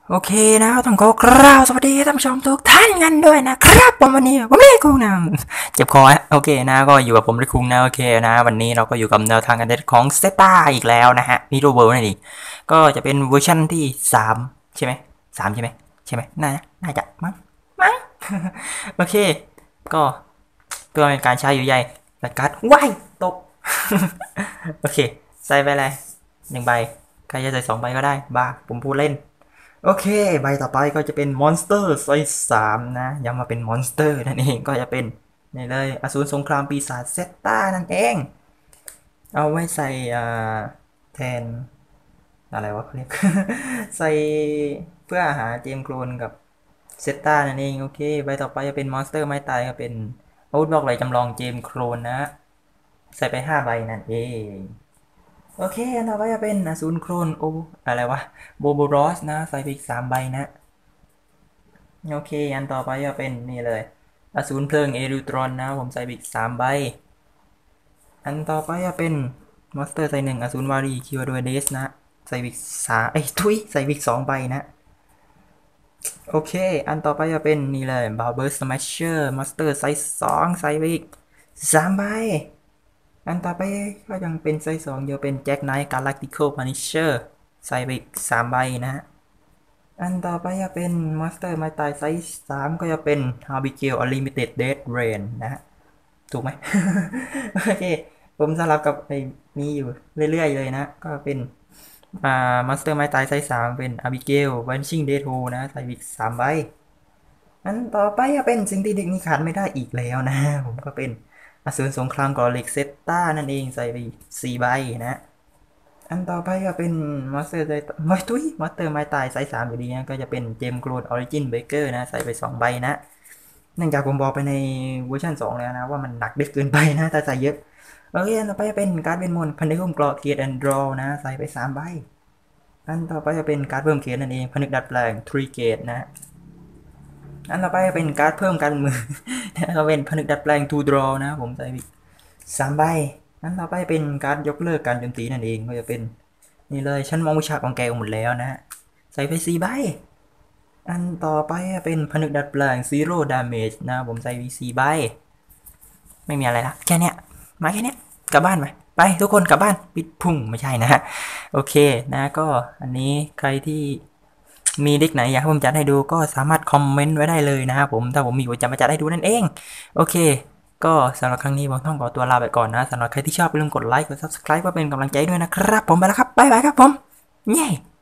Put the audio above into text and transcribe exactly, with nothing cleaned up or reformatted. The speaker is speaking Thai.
โอเคนะต้องขอกราบสวัสดีท่านผู้ชมทุกท่านกันด้วยนะครับผมวันนี้ผมเล่คุงนะเจ็บคอโอเคนะก็อยู่กับผมเล่คุงนะโอเคนะวันนี้เราก็อยู่กับแนวทางการเล่นของเซต้าอีกแล้วนะฮะนี่โรเบิร์ตนั่นเองก็จะเป็นเวอร์ชันที่สามใช่ไหมสามใช่ไหมใช่ไหมน่าน่าจะมั้งมั้งโอเคก็เพื่อเป็นการใช้อยู่ใหญ่แต่การ์ดว้ายตกโอเคใส่ไปเลยหนึ่งใบใครจะใส่สองใบก็ได้บ้าผมพูดเล่น โอเคใบต่อไปก็จะเป็นมอนสเตอร์ไซส์สามนะย้ำมาเป็นมอนสเตอร์นั่นเองก็จะเป็นนี่เลยอสูรสงครามปีศาจเซตตานั่นเองเอาไว้ใส่แทนอะไรวะเขาเรียกใส่เพื่อหาเจมโคลนกับเซตตานั่นเองโอเคใบต่อไปจะเป็นมอนสเตอร์ไม้ตายก็เป็นอาวุธบล็อกไหลจำลองเจมโคลนนะใส่ไปห้าใบนั่นเองโอเคอันต่อไปจะเป็นอสูรโคลนโออะไรวะโบโบรอสนะใส่ไปอีกสามใบนะโอเคอันต่อไปจะเป็นนี่เลยอสูรเพลิงเอริตรอนนะผมใส่ไปอีกสามใบอันต่อไปจะเป็นมอนสเตอร์ใส่หนึ่งอสูรวารีคิวโดเดสนะใส่วิกสามเอ้ยทุยใส่วิกสองใบนะโอเคอันต่อไปจะเป็นนี่เลยบาร์เบอร์สแมชเชอร์มอนสเตอร์ไซส์สองใส่วิกสามใบอันต่อไปก็ยังเป็นไซส์สองเดียวเป็นแจ็คไนท์กาแล็กติคอลพานิชเชอร์ใส่วิกสามใบนะฮะอันต่อไปจะเป็นมอนสเตอร์ไม้ตายไซส์สามก็จะเป็นฮาร์บิเกลอลิมิเต็ดเดดเรนนะฮะถูกไหม โอเคผมสลับกับไอ้นี้อยู่เรื่อยๆเลยนะก็เป็นอ่ามอนสเตอร์ไม้ตายไซส์สามเป็นอาบิเกลวันชิงเดทโฮนะใส่วิกสามใบอันต่อไปจะเป็นสิ่งที่เด็กนี้ขาดไม่ได้อีกแล้วนะผมก็เป็นอสูรสงครามกอเล็กเซตตานั่นเองใส่ไปสี่ใบนะอันต่อไปก็เป็นมอนสเตอร์ไซไม่ตุ้ยมอนสเตอร์ไม้ตายไซส์สามอยู่ดีนะก็จะเป็นเจมโกลดออริจินเบเกอร์นะใส่ไปสองใบนะเนื่องจากผมบอกไปในเวอร์ชันสองแล้วนะว่ามันหนักเด็กเกินไปนะถ้าใส่เยอะโอเคอันต่อไปเป็นการ์ดเวนมนต์พันธุ์หุ้มกรอเกียร์แอนด์ดรอนะใส่ไปสามใบอันต่อไปจะเป็นการ์ดเพิ่มเกียร์นั่นเองผนึกดัดแปลงทรีเกตนะอันต่อไปเป็นการ์ดเพิ่มการมือก็เป็นผนึกดัดแปลงทูดรอนะผมใส่ไปสามใบอันต่อไปเป็นการ์ดยกเลิกการโจมตีนั่นเองก็จะเป็นนี่เลยฉันมองวิชาของแกหมดแล้วนะใส่ไปสี่ใบอันต่อไปเป็นผนึกดัดแปลงซีโร่ดาเมจนะผมใส่ไปสี่ใบไม่มีอะไรละแค่เนี้ยมาแค่เนี้ยกลับบ้านไปไปทุกคนกลับบ้านปิดพุ่งไม่ใช่นะโอเคนะก็อันนี้ใครที่มีเด็กไหนอยากให้ผมจัดให้ดูก็สามารถคอมเมนต์ไว้ได้เลยนะครับผมถ้าผมมีผมจะมาจัดให้ดูนั่นเองโอเคก็สำหรับครั้งนี้ผมต้องขอตัวลาไปก่อนนะสำหรับใครที่ชอบอย่าลืมกดไลค์กด ซับสไครบ์ เพื่อเป็นกำลังใจด้วยนะครับผมไปแล้วครับบ๊ายบายครับผมเย้